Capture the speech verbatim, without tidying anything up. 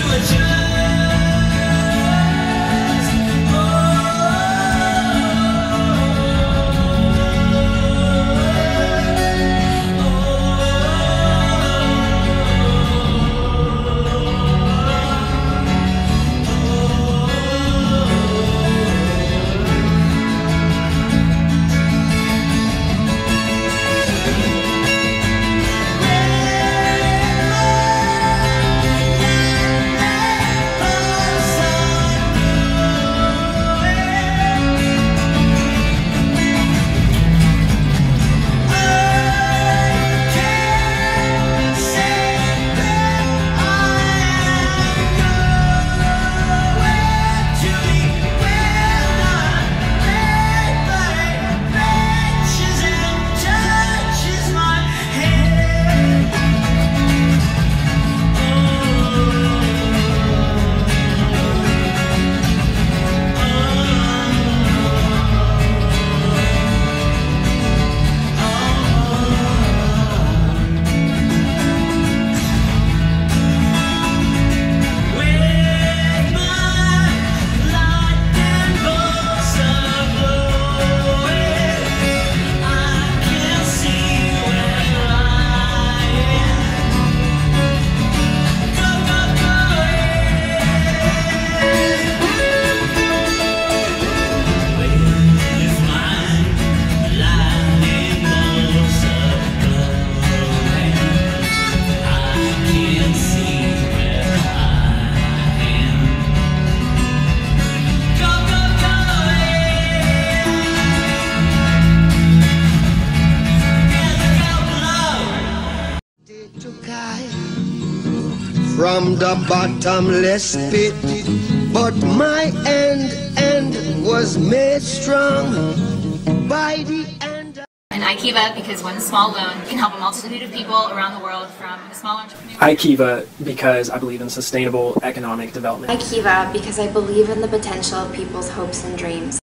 From the bottomless pit, but my end end was made strong by the end. And iKiva, because one small loan can help a multitude of people around the world, from a small entrepreneur. iKiva, because I believe in sustainable economic development. iKiva, because I believe in the potential of people's hopes and dreams.